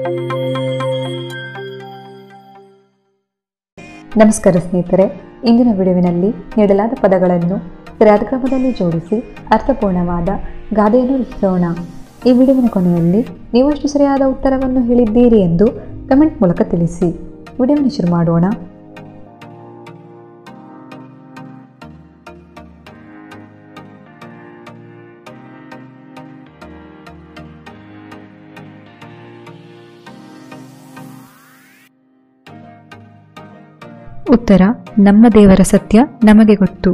ನಮಸ್ಕಾರ ಸ್ನೇಹಿತರೆ, ಇಂದಿನ ವಿಡಿಯೋವಿನಲ್ಲಿ ನೀಡಲಾದ ಪದಗಳನ್ನು ಸರಿಯಾದ ಕ್ರಮದಲ್ಲಿ ಜೋಡಿಸಿ ಅರ್ಥಪೂರ್ಣವಾದ ಗಾದೆಯನ್ನು ರಚಿಸೋಣ. ಈ ವಿಡಿಯೋವಿನ ಕೊನೆಯಲ್ಲಿ ನೀವಷ್ಟು ಸರಿಯಾದ ಉತ್ತರವನ್ನು ಹೇಳಿದ್ದೀರಿ ಎಂದು ಕಮೆಂಟ್ ಮೂಲಕ ತಿಳಿಸಿ. ವಿಡಿಯೋವನ್ನು ಶುರು ಮಾಡೋಣ. ಉತ್ತರ: ನಮ್ಮ ದೇವರ ಸತ್ಯ ನಮಗೆ ಗೊತ್ತು.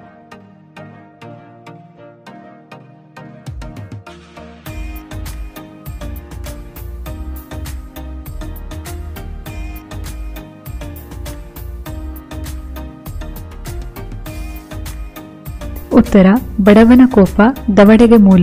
ಉತ್ತರ: ಬಡವನ ಕೋಪ ದವಡೆಗೆ ಮೂಲ.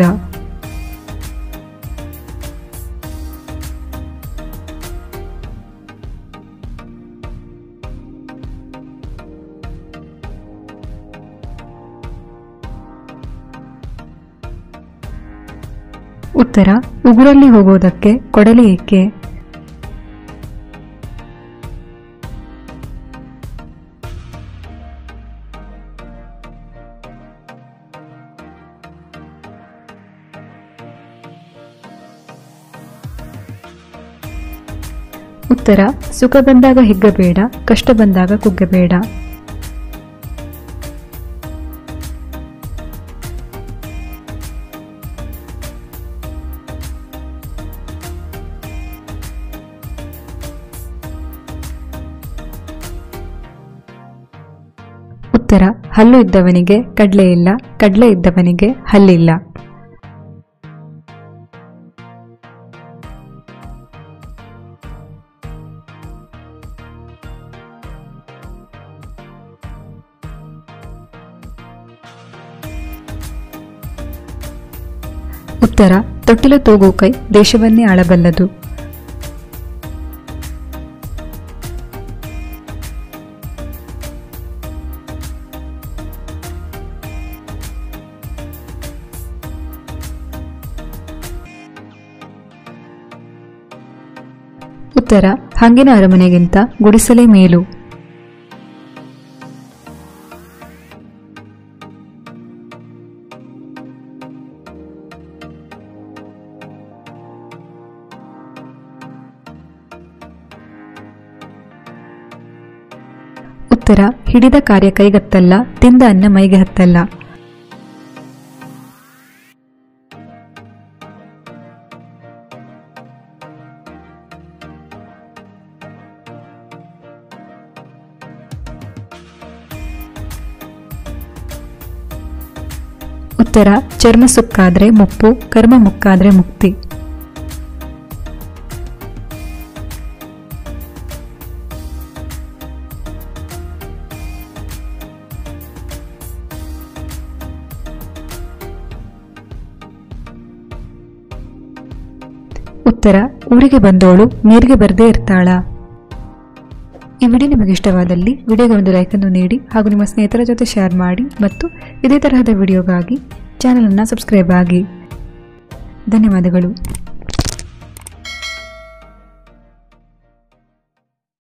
ಉತ್ತರ: ಉಗುರಲ್ಲಿ ಹೋಗೋದಕ್ಕೆ ಕೊಡಲಿ ಏಕೆ. ಉತ್ತರ: ಸುಖ ಬಂದಾಗ ಹಿಗ್ಗಬೇಡ, ಕಷ್ಟ ಬಂದಾಗ ಕುಗ್ಗಬೇಡ. ಉತ್ತರ: ಹಲ್ಲು ಇದ್ದವನಿಗೆ ಕಡ್ಲೆ ಇಲ್ಲ, ಕಡ್ಲೆ ಇದ್ದವನಿಗೆ ಹಲ್ಲಿಲ್ಲ. ಉತ್ತರ: ತೊಟ್ಟಿಲು ತೂಗು ಕೈ ದೇಶವನ್ನೇ ಆಳಬಲ್ಲದು. ಉತ್ತರ: ಹಂಗಿನ ಅರಮನೆಗಿಂತ ಗುಡಿಸಲೇ ಮೇಲು. ಉತ್ತರ: ಹಿಡಿದ ಕಾರ್ಯ ಕೈಗತ್ತಲ್ಲ, ತಿಂದ ಅನ್ನ ಮೈಗೆ ಹತ್ತಲ್ಲ. ಉತ್ತರ: ಚರ್ಮ ಸುಕ್ಕಾದ್ರೆ ಮುಪ್ಪು, ಕರ್ಮ ಮುಕ್ಕಾದ್ರೆ ಮುಕ್ತಿ. ಉತ್ತರ: ಊರಿಗೆ ಬಂದೋಳು ನೀರಿಗೆ ಬರದೇ ಇರ್ತಾಳ. ಈ ವಿಡಿಯೋ ನಿಮಗೆ ಇಷ್ಟವಾದಲ್ಲಿ ವಿಡಿಯೋಗೆ ಒಂದು ಲೈಕ್ ಅನ್ನು ನೀಡಿ ಹಾಗೂ ನಿಮ್ಮ ಸ್ನೇಹಿತರ ಜೊತೆ ಶೇರ್ ಮಾಡಿ ಮತ್ತು ಇದೇ ತರಹದ ವಿಡಿಯೋಗಾಗಿ ಚಾನಲ್ ಅನ್ನು ಸಬ್ಸ್ಕ್ರೈಬ್ ಆಗಿ. ಧನ್ಯವಾದಗಳು.